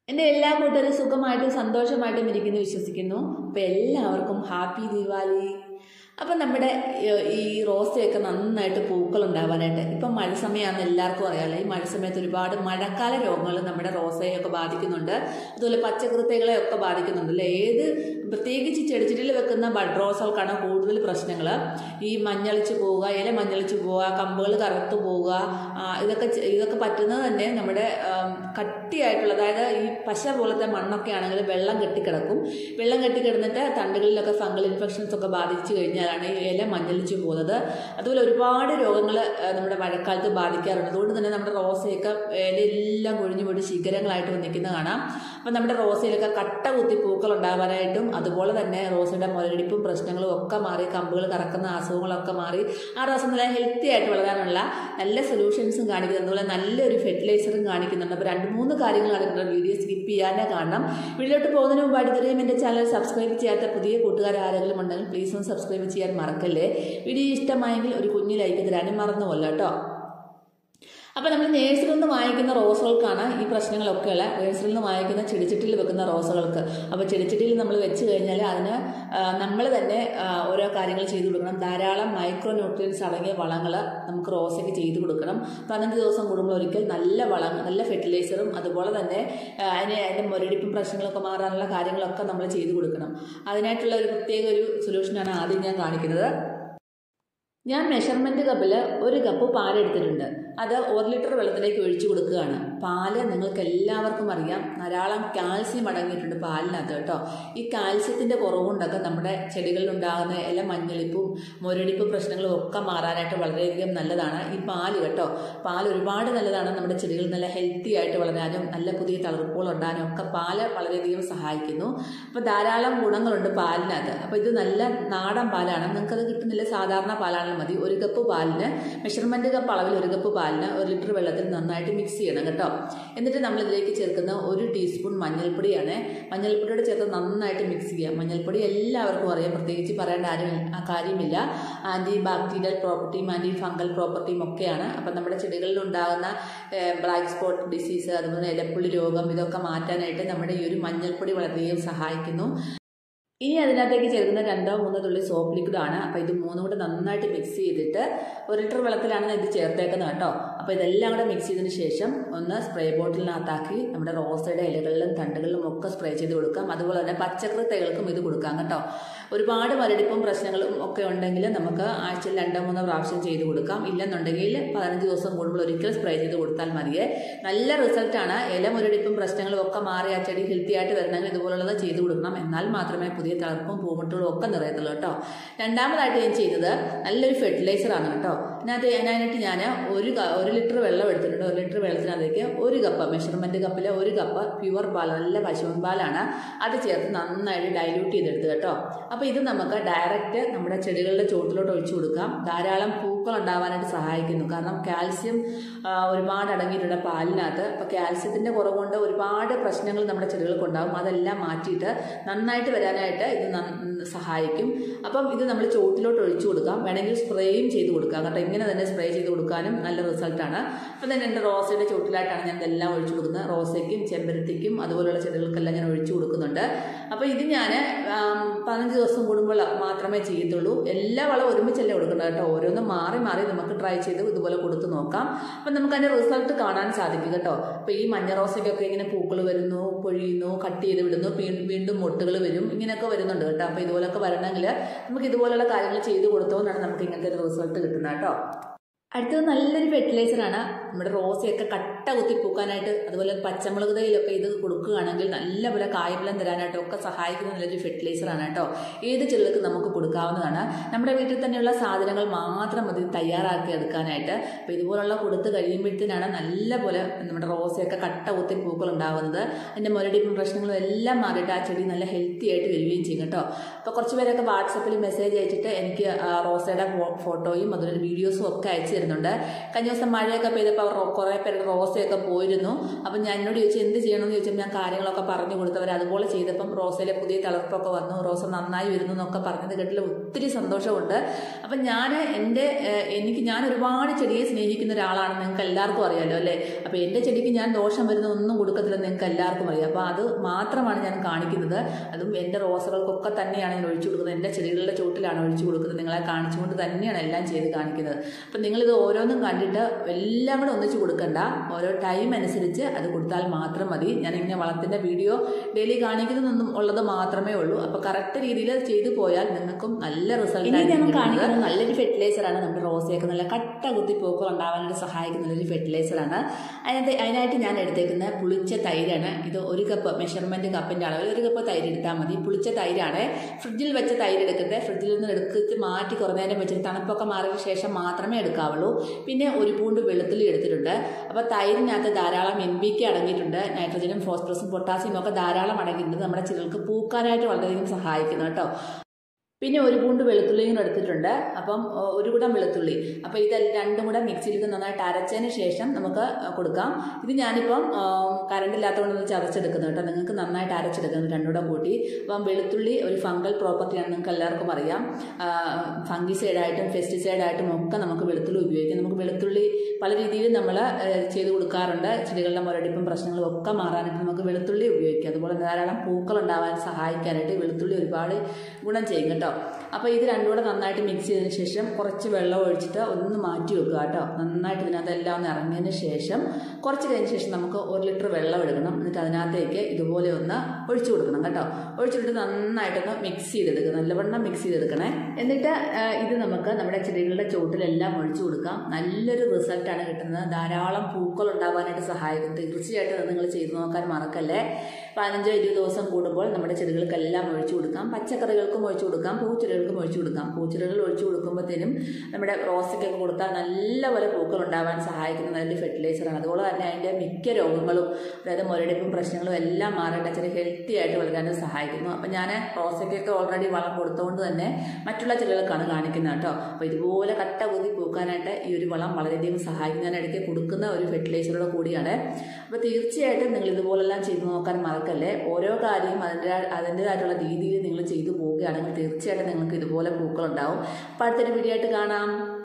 എൻ്റെ എല്ലാ കൂട്ടരും സുഖമായിട്ടും സന്തോഷമായിട്ടും ഇരിക്കുന്നു വിശ്വസിക്കുന്നു. അപ്പോൾ എല്ലാവർക്കും ഹാപ്പി ദീപാവലി. അപ്പം നമ്മുടെ ഈ റോസയൊക്കെ നന്നായിട്ട് പൂക്കൾ ഉണ്ടാവാനായിട്ട് ഇപ്പം മഴ സമയമാണെന്ന് എല്ലാവർക്കും അറിയാമല്ലോ. ഈ മഴ സമയത്ത് ഒരുപാട് മഴക്കാല രോഗങ്ങൾ നമ്മുടെ റോസയൊക്കെ ബാധിക്കുന്നുണ്ട്. അതുപോലെ പച്ചക്കൃത്യങ്ങളെയൊക്കെ ബാധിക്കുന്നുണ്ട് അല്ലേ. പ്രത്യേകിച്ച് ചെടിച്ചെടിയിൽ വെക്കുന്ന ബഡ് റോസുകൾക്കാണ് കൂടുതൽ പ്രശ്നങ്ങൾ. ഈ മഞ്ഞളിച്ച് പോവുക, ഇല മഞ്ഞളിച്ച് പോവുക, കമ്പുകൾ കറുത്തു പോവുക, ഇതൊക്കെ പറ്റുന്നത് തന്നെ നമ്മുടെ കട്ടിയായിട്ടുള്ള, അതായത് ഈ പശ പോലത്തെ മണ്ണൊക്കെ ആണെങ്കിൽ വെള്ളം കെട്ടിക്കിടക്കും. വെള്ളം കെട്ടിക്കിടന്നിട്ട് തണ്ടുകളിലൊക്കെ ഫംഗൽ ഇൻഫെക്ഷൻസ് ഒക്കെ ബാധിച്ചു കഴിഞ്ഞാലാണ് ഈ ഇല മഞ്ഞളിച്ച് പോകുന്നത്. അതുപോലെ ഒരുപാട് രോഗങ്ങൾ നമ്മുടെ മഴക്കാലത്ത് ബാധിക്കാറുണ്ട്. അതുകൊണ്ട് തന്നെ നമ്മുടെ റോസയൊക്കെ ഇലയെല്ലാം കൊഴിഞ്ഞു പോയിട്ട് ശിഖരങ്ങളായിട്ട് നിൽക്കുന്നത് കാണാം. അപ്പം നമ്മുടെ റോസയിലൊക്കെ കട്ട കുത്തി പൂക്കൾ ഉണ്ടാവാനായിട്ടും അതുപോലെ തന്നെ റോസയുടെ മുരടിപ്പും പ്രശ്നങ്ങളും ഒക്കെ മാറി, കമ്പുകൾ കറക്കുന്ന അസുഖങ്ങളൊക്കെ മാറി ആ റോസ നല്ല ഹെൽത്തി ആയിട്ട് വളരാനുള്ള നല്ല സൊല്യൂഷൻസും കാണിക്കുന്നുണ്ട്. അതുപോലെ നല്ലൊരു ഫെർട്ടിലൈസറും കാണിക്കുന്നുണ്ട്. അപ്പോൾ 2-3 കാര്യങ്ങൾ കാണിക്കുന്നുണ്ട്. വീഡിയോ സ്കിപ്പ് ചെയ്യാതെ കാണണം. വീഡിയോട്ട് പോകുന്നതിന് മുമ്പായിട്ട് ഇതുവരെയും എൻ്റെ ചാനൽ സബ്സ്ക്രൈബ് ചെയ്യാത്ത പുതിയ കൂട്ടുകാർ ആരെങ്കിലും ഉണ്ടെങ്കിൽ പ്ലീസ് ഒന്ന് സബ്സ്ക്രൈബ് ചെയ്യാൻ മറക്കല്ലേ. വീഡിയോ ഇഷ്ടമായെങ്കിൽ ഒരു കുഞ്ഞു ലൈക്ക് തരാനും മറന്നുപോല്ല കേട്ടോ. അപ്പോൾ നമ്മൾ നേഴ്സറിയിൽ നിന്ന് വാങ്ങിക്കുന്ന റോസുകൾക്കാണ് ഈ പ്രശ്നങ്ങളൊക്കെ ഉള്ളത്. നേഴ്സറിയിൽ നിന്ന് വാങ്ങിക്കുന്ന ചെടിച്ചട്ടിയിൽ വെക്കുന്ന റോസുകൾക്ക്. അപ്പോൾ ചെടിച്ചട്ടിയിൽ നമ്മൾ വെച്ച് കഴിഞ്ഞാൽ അതിന് നമ്മൾ തന്നെ ഓരോ കാര്യങ്ങൾ ചെയ്തു കൊടുക്കണം. ധാരാളം മൈക്രോ ന്യൂട്രിയൻസ് അടങ്ങിയ വളങ്ങൾ നമുക്ക് റോസയ്ക്ക് ചെയ്ത് കൊടുക്കണം. 15 ദിവസം കൂടുമ്പോൾ ഒരിക്കൽ നല്ല വളം, നല്ല ഫെർട്ടിലൈസറും അതുപോലെ തന്നെ അതിൻ്റെ മുരടിപ്പും പ്രശ്നങ്ങളൊക്കെ മാറാനുള്ള കാര്യങ്ങളൊക്കെ നമ്മൾ ചെയ്തു കൊടുക്കണം. അതിനായിട്ടുള്ള ഒരു പ്രത്യേക ഒരു സൊല്യൂഷനാണ് ആദ്യം ഞാൻ കാണിക്കുന്നത്. ഞാൻ മെഷർമെൻറ്റ് കപ്പിൽ 1 കപ്പ് പാലെടുത്തിട്ടുണ്ട്. അത് 1 ലിറ്റർ വെള്ളത്തിലേക്ക് ഒഴിച്ചു കൊടുക്കുകയാണ്. പാല് നിങ്ങൾക്ക് എല്ലാവർക്കും അറിയാം, ധാരാളം കാൽസ്യം അടങ്ങിയിട്ടുണ്ട് പാലിനകത്ത് കേട്ടോ. ഈ കാൽസ്യത്തിൻ്റെ കുറവുകൊണ്ടൊക്കെ നമ്മുടെ ചെടികളിലുണ്ടാകുന്ന ഇല മഞ്ഞളിപ്പും മുരടിപ്പ് പ്രശ്നങ്ങളും ഒക്കെ മാറാനായിട്ട് വളരെയധികം നല്ലതാണ് ഈ പാല് കേട്ടോ. പാൽ ഒരുപാട് നല്ലതാണ്. നമ്മുടെ ചെടികൾ നല്ല ഹെൽത്തി ആയിട്ട് വളരാനും നല്ല പുതിയ തളിർപ്പുകൾ ഉണ്ടാകാനും ഒക്കെ പാല് വളരെയധികം സഹായിക്കുന്നു. അപ്പോൾ ധാരാളം ഗുണങ്ങളുണ്ട് പാലിനകത്ത്. അപ്പോൾ ഇത് നല്ല നാടൻ പാലാണ്. നിങ്ങൾക്കത് കിട്ടുന്നില്ല, സാധാരണ പാലാണെങ്കിൽ മതി. 1 കപ്പ് പാലിന് മെഷർമെൻറ്റ് കപ്പ് അളവിൽ 1 കപ്പ് പാലിന് 1 ലിറ്റർ വെള്ളത്തിൽ നന്നായിട്ട് മിക്സ് ചെയ്യണം കേട്ടോ. എന്നിട്ട് നമ്മളിതിലേക്ക് ചേർക്കുന്ന 1 ടീസ്പൂൺ മഞ്ഞൾപ്പൊടിയാണ്. മഞ്ഞൾപ്പൊടിയോട് ചേർത്ത് നന്നായിട്ട് മിക്സ് ചെയ്യാം. മഞ്ഞൾപ്പൊടി എല്ലാവർക്കും അറിയാം, പ്രത്യേകിച്ച് പറയേണ്ട കാര്യമില്ല. ആൻറ്റി ബാക്ടീരിയൽ പ്രോപ്പർട്ടിയും ആൻറ്റി ഫംഗൽ പ്രോപ്പർട്ടിയും ഒക്കെയാണ്. അപ്പം നമ്മുടെ ചെടികളിൽ ഉണ്ടാകുന്ന ബ്ലാക്ക് സ്പോട്ട് ഡിസീസ്, അതുപോലെ ഇലപ്പുള്ളി രോഗം, ഇതൊക്കെ മാറ്റാനായിട്ട് നമ്മുടെ ഈ ഒരു മഞ്ഞൾപ്പൊടി വളരെയധികം സഹായിക്കുന്നു. ഇനി അതിനകത്തേക്ക് ചേർക്കുന്ന 2-3 തുള്ളി സോപ്പ് ലിക്വിഡാണ്. അപ്പോൾ ഇത് 3 കൂടെ നന്നായിട്ട് മിക്സ് ചെയ്തിട്ട് 1 ലിറ്റർ വെള്ളത്തിലാണ് ഇത് ചേർത്തേക്കുന്നത് കേട്ടോ. അപ്പോൾ ഇതെല്ലാം കൂടെ മിക്സ് ചെയ്തതിന് ശേഷം ഒന്ന് സ്പ്രേ ബോട്ടിലിനകത്താക്കി നമ്മുടെ റോസയുടെ ഇലകളിലും തണ്ടുകളിലും ഒക്കെ സ്പ്രേ ചെയ്ത് കൊടുക്കാം. അതുപോലെ തന്നെ പച്ചക്കറി തൈകൾക്കും ഇത് കൊടുക്കാം കേട്ടോ. ഒരുപാട് മരടിപ്പും പ്രശ്നങ്ങളും ഒക്കെ ഉണ്ടെങ്കിൽ നമുക്ക് ആഴ്ചയിൽ 2-3 പ്രാവശ്യം ചെയ്ത് കൊടുക്കാം. ഇല്ലെന്നുണ്ടെങ്കിൽ 15 ദിവസം കൂടുമ്പോൾ ഒരിക്കൽ സ്പ്രേ ചെയ്ത് കൊടുത്താൽ മതിയേ. നല്ല റിസൾട്ടാണ്. ഇല മുരടിപ്പും പ്രശ്നങ്ങളും ഒക്കെ മാറി ആ ചെടി ഹെൽത്തി ആയിട്ട് വരണമെങ്കിൽ ഇതുപോലുള്ളത് ചെയ്ത് കൊടുക്കണം. എന്നാൽ മാത്രമേ പുതിയ തളർപ്പും പൂമുട്ടുകളും ഒക്കെ നിറയത്തുള്ളൂ കേട്ടോ. രണ്ടാമതായിട്ട് ഞാൻ ചെയ്തത് നല്ലൊരു ഫെർട്ടിലൈസറാണ് കേട്ടോ. അതിനായിട്ട് ഞാൻ 1 ലിറ്റർ വെള്ളം എടുത്തിട്ടുണ്ട്. 1 ലിറ്റർ വെള്ളത്തിനകത്തേക്ക് 1 കപ്പ് മെഷർമെൻറ്റ് കപ്പിൽ 1 കപ്പ് പ്യുവർ പാൽ, നല്ല പശുവിൻ പാലാണ്, അത് ചേർത്ത് നന്നായിട്ട് ഡൈല്യൂട്ട് ചെയ്തെടുത്ത് കേട്ടോ. അപ്പോൾ ഇത് നമുക്ക് ഡയറക്റ്റ് നമ്മുടെ ചെടികളുടെ ചോട്ടിലോട്ട് ഒഴിച്ചു കൊടുക്കാം. ധാരാളം പൂക്കൾ ഉണ്ടാവാനായിട്ട് സഹായിക്കുന്നു. കാരണം കാൽസ്യം ഒരുപാട് അടങ്ങിയിട്ടുണ്ട് പാലിനകത്ത്. അപ്പോൾ കാൽസ്യത്തിൻ്റെ കുറവുകൊണ്ട് ഒരുപാട് പ്രശ്നങ്ങൾ നമ്മുടെ ചെടികൾക്ക് ഉണ്ടാകും. അതെല്ലാം മാറ്റിയിട്ട് നന്നായിട്ട് വരാനായിട്ട് ഇത് സഹായിക്കും. അപ്പം ഇത് നമ്മൾ ചോട്ടിലോട്ട് ഒഴിച്ചു കൊടുക്കാം. വേണമെങ്കിൽ സ്പ്രേയും ചെയ്ത് കൊടുക്കാം കേട്ടോ. ഇങ്ങനെ തന്നെ സ്പ്രേ ചെയ്ത് കൊടുക്കാനും നല്ല റിസൾട്ടാണ്. അപ്പം തന്നെ എൻ്റെ റോസയുടെ ചോട്ടിലായിട്ടാണ് ഞാൻ ഇതെല്ലാം ഒഴിച്ചു കൊടുക്കുന്നത്. റോസയ്ക്കും ചെമ്പരത്തിക്കും അതുപോലുള്ള ചെടികൾക്കെല്ലാം ഞാൻ ഒഴിച്ചു കൊടുക്കുന്നുണ്ട്. അപ്പോൾ ഇത് ഞാൻ 15 ദിവസം കൂടുമ്പോൾ മാത്രമേ ചെയ്യത്തുള്ളൂ. എല്ലാ വളവും ഒരുമിച്ചല്ലേ കൊടുക്കുന്നത് കേട്ടോ. ഓരോന്നും മാറി മാറി നമുക്ക് ട്രൈ ചെയ്ത് ഇതുപോലെ കൊടുത്ത് നോക്കാം. അപ്പം നമുക്ക് അതിൻ്റെ റിസൾട്ട് കാണാൻ സാധിക്കും കേട്ടോ. അപ്പോൾ ഈ മഞ്ഞ റോസയ്ക്കൊക്കെ ഇങ്ങനെ പൂക്കൾ വരുന്നു, പൊഴിയുന്നു, കട്ട് ചെയ്ത് വിടുന്നു, വീണ്ടും മൊട്ടുകൾ വരും, ഇങ്ങനെയൊക്കെ വരുന്നുണ്ട് കേട്ടോ. അപ്പോൾ ഇതുപോലൊക്കെ വരണമെങ്കിൽ നമുക്ക് ഇതുപോലുള്ള കാര്യങ്ങൾ ചെയ്ത് കൊടുത്തോണ്ടാണ് നമുക്ക് ഇങ്ങനത്തെ ഒരു റിസൾട്ട് കിട്ടുന്നത് കേട്ടോ. അടുത്തത് നല്ലൊരു ഫെർട്ടിലൈസറാണ്. നമ്മുടെ റോസയൊക്കെ കട്ട കുത്തി പൂക്കാനായിട്ട്, അതുപോലെ പച്ചമുളക് തൈയിലൊക്കെ ഇത് കൊടുക്കുകയാണെങ്കിൽ നല്ലപോലെ കായ്ഫലം തരാനായിട്ടും ഒക്കെ സഹായിക്കുന്ന നല്ലൊരു ഫെർട്ടിലൈസറാണ് കേട്ടോ. ഏത് ചെടികൾക്ക് നമുക്ക് കൊടുക്കാവുന്നതാണ്. നമ്മുടെ വീട്ടിൽ തന്നെയുള്ള സാധനങ്ങൾ മാത്രം മതി തയ്യാറാക്കി എടുക്കാനായിട്ട്. അപ്പോൾ ഇതുപോലുള്ള കൊടുത്ത് കഴിയുമ്പോഴത്തേനാണ് നല്ലപോലെ നമ്മുടെ റോസയൊക്കെ കട്ട കുത്തി പൂക്കൾ ഉണ്ടാകുന്നത്. അതിൻ്റെ മുരടിപ്പും പ്രശ്നങ്ങളും എല്ലാം മാറിയിട്ട് ആ ചെടി നല്ല ഹെൽത്തി ആയിട്ട് വരികയും ചെയ്യും കേട്ടോ. അപ്പോൾ കുറച്ച് പേരൊക്കെ വാട്സപ്പിൽ മെസ്സേജ് അയച്ചിട്ട് എനിക്ക് റോസയുടെ ഫോട്ടോയും അതുപോലെ വീഡിയോസും ഒക്കെ അയച്ചു തരുന്നുണ്ട്. കഴിഞ്ഞ ദിവസം മഴയൊക്കെ പെയ്തപ്പോൾ ഇപ്പോൾ കുറേ പേരുടെ റോസയൊക്കെ പോയിരുന്നു. അപ്പം ഞാൻ എന്നോട് ചോദിച്ചു എന്ത് ചെയ്യണമെന്ന് ചോദിച്ചപ്പോൾ ഞാൻ കാര്യങ്ങളൊക്കെ പറഞ്ഞു കൊടുത്തവർ അതുപോലെ ചെയ്തപ്പം റോസയിലെ പുതിയ തളിർപ്പൊക്കെ വന്നു, റോസ നന്നായി വരുന്നു എന്നൊക്കെ പറഞ്ഞത് കേട്ടില്ല ഒത്തിരി സന്തോഷമുണ്ട്. അപ്പം ഞാൻ ഒരുപാട് ചെടിയെ സ്നേഹിക്കുന്ന ഒരാളാണ്, നിങ്ങൾക്ക് എല്ലാവർക്കും അറിയാമല്ലോ അല്ലേ. അപ്പോൾ എൻ്റെ ചെടിക്ക് ഞാൻ ദോഷം വരുന്ന ഒന്നും കൊടുക്കത്തില്ലെന്ന് നിങ്ങൾക്ക് എല്ലാവർക്കും അറിയാം. അപ്പോൾ അത് മാത്രമാണ് ഞാൻ കാണിക്കുന്നത്. അതും എൻ്റെ റോസകൾക്കൊക്കെ തന്നെയാണ് ഞാൻ ഒഴിച്ചു കൊടുക്കുന്നത്, എൻ്റെ ചെടികളുടെ ചുവട്ടിലാണ് ഒഴിച്ചു കൊടുക്കുന്നത്. നിങ്ങളെ കാണിച്ചുകൊണ്ട് തന്നെയാണ് എല്ലാം ചെയ്ത് കാണിക്കുന്നത്. അപ്പം നിങ്ങളിത് ഓരോന്നും കണ്ടിട്ട് എല്ലാം കൂടെ ഒന്നിച്ച് കൊടുക്കണ്ട, ഓരോ ടൈം അനുസരിച്ച് അത് കൊടുത്താൽ മാത്രം മതി. ഞാനിങ്ങനെ വളത്തിൻ്റെ വീഡിയോ ഡെയിലി കാണിക്കുന്നതൊന്നും ഉള്ളത് മാത്രമേ ഉള്ളൂ. അപ്പോൾ കറക്റ്റ് രീതിയിൽ ചെയ്തു പോയാൽ നിങ്ങൾക്കും നല്ല റിസൾട്ട് ആയിരിക്കും കാണിക്കുന്നത്. നല്ലൊരു ഫെർട്ടിലൈസറാണ്. നമ്മുടെ റോസയൊക്കെ നല്ല കട്ട കുത്തി പൂക്കൾ ഉണ്ടാവാനായിട്ട് സഹായിക്കുന്ന നല്ലൊരു ഫെർട്ടിലൈസറാണ്. അതിനായിട്ട് ഞാൻ എടുത്തേക്കുന്നത് പുളിച്ച തൈരാണ്. ഇത് 1 കപ്പ് മെഷർമെൻറ്റ് കപ്പിൻ്റെ അളവിൽ 1 കപ്പ് തൈര് എടുത്താൽ മതി. പുളിച്ച തൈരാണ്. ഫ്രിഡ്ജിൽ വെച്ച തൈര് എടുക്കരുത്. ഫ്രിഡ്ജിൽ നിന്ന് എടുത്ത് മാറ്റി കുറേ നേരം വെച്ചിട്ട് തണുപ്പൊക്കെ മാറിയ ശേഷം മാത്രമേ എടുക്കാവുള്ളൂ. പിന്നെ 1 പൂണ്ട് വെളുത്തുള്ളി എടുത്തിട്ടുണ്ട്. അപ്പോൾ തൈരിനകത്ത് ധാരാളം NPK അടങ്ങിയിട്ടുണ്ട്. നൈട്രജനും ഫോസ്ഫറസും പൊട്ടാസ്യം ഒക്കെ ധാരാളം അടങ്ങിയിട്ടുണ്ട്. നമ്മുടെ ചെടികൾക്ക് പൂക്കാനായിട്ട് വളരെയധികം സഹായിക്കുന്നു കേട്ടോ. പിന്നെ 1 പൂണ്ട് വെളുത്തുള്ളിയും കൂടെ എടുത്തിട്ടുണ്ട്. അപ്പം 1 കുടം വെളുത്തുള്ളി. അപ്പോൾ ഇത് രണ്ടും കൂടെ മിക്സിയിൽ നന്നായിട്ട് അരച്ചതിന് ശേഷം നമുക്ക് കൊടുക്കാം. ഇത് ഞാനിപ്പം കറണ്ടില്ലാത്തതുകൊണ്ട് ചതച്ചെടുക്കുന്നത് കേട്ടോ. നിങ്ങൾക്ക് നന്നായിട്ട് അരച്ചെടുക്കുന്നത് രണ്ടും കൂടെ കൂട്ടി. അപ്പം വെളുത്തുള്ളി ഒരു ഫംഗൽ പ്രോപ്പർട്ടിയാണ്, നിങ്ങൾക്ക് എല്ലാവർക്കും അറിയാം. ഫംഗിസൈഡായിട്ടും പെസ്റ്റിസൈഡായിട്ടും ഒക്കെ നമുക്ക് വെളുത്തുള്ളി ഉപയോഗിക്കാം. നമുക്ക് വെളുത്തുള്ളി പല രീതിയിൽ നമ്മൾ ചെയ്ത് കൊടുക്കാറുണ്ട്. ചെടികളുടെ മുരടിപ്പും പ്രശ്നങ്ങളും ഒക്കെ മാറാനായിട്ട് നമുക്ക് വെളുത്തുള്ളി ഉപയോഗിക്കാം. അതുപോലെ ധാരാളം പൂക്കൾ ഉണ്ടാവാൻ സഹായിക്കാനായിട്ട് വെളുത്തുള്ളി ഒരുപാട് ഗുണം ചെയ്യും കേട്ടോ. അപ്പോൾ ഇത് രണ്ടും കൂടെ നന്നായിട്ട് മിക്സ് ചെയ്തതിന് ശേഷം കുറച്ച് വെള്ളം ഒഴിച്ചിട്ട് ഒന്ന് മാറ്റി വെക്കുക കേട്ടോ. നന്നായിട്ട് ഇതിനകത്തെല്ലാം ഒന്ന് ഇറങ്ങിയതിന് ശേഷം കുറച്ച് കഴിഞ്ഞ ശേഷം നമുക്ക് 1 ലിറ്റർ വെള്ളം എടുക്കണം. എന്നിട്ട് അതിനകത്തേക്ക് ഇതുപോലെ ഒന്ന് ഒഴിച്ചു കൊടുക്കണം കേട്ടോ. ഒഴിച്ചിട്ട് നന്നായിട്ടൊന്ന് മിക്സ് ചെയ്തെടുക്കുക, നല്ലവണ്ണം മിക്സ് ചെയ്തെടുക്കണേ. എന്നിട്ട് ഇത് നമുക്ക് നമ്മുടെ ചെടികളുടെ ചുവട്ടിലെല്ലാം ഒഴിച്ചു കൊടുക്കാം. നല്ലൊരു റിസൾട്ടാണ് കിട്ടുന്നത്. ധാരാളം പൂക്കൾ ഉണ്ടാവാനായിട്ട് സഹായിക്കും. തീർച്ചയായിട്ടും നിങ്ങൾ ചെയ്തു നോക്കാൻ മറക്കല്ലേ. 15-20 ദിവസം കൂടുമ്പോൾ നമ്മുടെ ചെടികൾക്കെല്ലാം ഒഴിച്ചു കൊടുക്കാം. പച്ചക്കറികൾക്കും ഒഴിച്ചു കൊടുക്കാം, പൂച്ചെടികൾക്കും ഒഴിച്ചു കൊടുക്കാം. പൂച്ചെടികൾ ഒഴിച്ചു കൊടുക്കുമ്പോഴത്തേനും നമ്മുടെ റോസയ്ക്കൊക്കെ കൊടുത്താൽ നല്ലപോലെ പൂക്കൾ ഉണ്ടാവാൻ സഹായിക്കുന്ന നല്ലൊരു ഫെർട്ടിലൈസറാണ്. അതുപോലെ തന്നെ അതിൻ്റെ മിക്ക രോഗങ്ങളും, അതായത് മുരടിപ്പും പ്രശ്നങ്ങളും എല്ലാം മാറാനായിട്ട് ചെറിയ ഹെൽത്തി ആയിട്ട് വളരാനും സഹായിക്കുന്നു. അപ്പം ഞാൻ റോസയ്ക്കൊക്കെ ഓൾറെഡി വളം കൊടുത്തുകൊണ്ട് തന്നെ മറ്റുള്ള ചെടികൾക്കാണ് കാണിക്കുന്നത് കേട്ടോ. അപ്പോൾ ഇതുപോലെ കട്ട കുത്തി പൂക്കാനായിട്ട് ഈ ഒരു വളം വളരെയധികം സഹായിക്കും. ഞാൻ ഇടയ്ക്ക് കൊടുക്കുന്ന ഒരു ഫെർട്ടിലൈസറുടെ കൂടിയാണ്. അപ്പോൾ തീർച്ചയായിട്ടും നിങ്ങൾ ഇതുപോലെല്ലാം ചെയ്തു നോക്കാൻ മറക്കല്ലേ. ഓരോ കാര്യവും അതിൻ്റെതായിട്ടുള്ള രീതിയിൽ നിങ്ങൾ ചെയ്തു പോവുകയാണെങ്കിൽ തീർച്ചയായിട്ടും നിങ്ങൾക്ക് ഇതുപോലെ പൂക്കളുണ്ടാവും. അപ്പോൾ അടുത്തൊരു വീഡിയോ ആയിട്ട് കാണാം.